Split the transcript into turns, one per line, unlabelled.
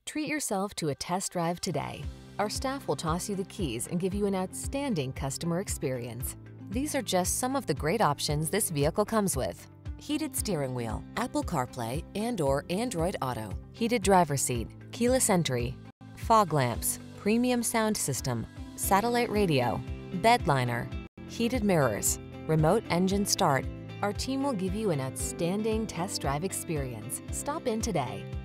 Treat yourself to a test drive today. Our staff will toss you the keys and give you an outstanding customer experience. These are just some of the great options this vehicle comes with: heated steering wheel, Apple CarPlay and/or Android Auto, heated driver's seat, keyless entry, fog lamps, premium sound system, satellite radio, bed liner, heated mirrors, remote engine start. Our team will give you an outstanding test drive experience. Stop in today.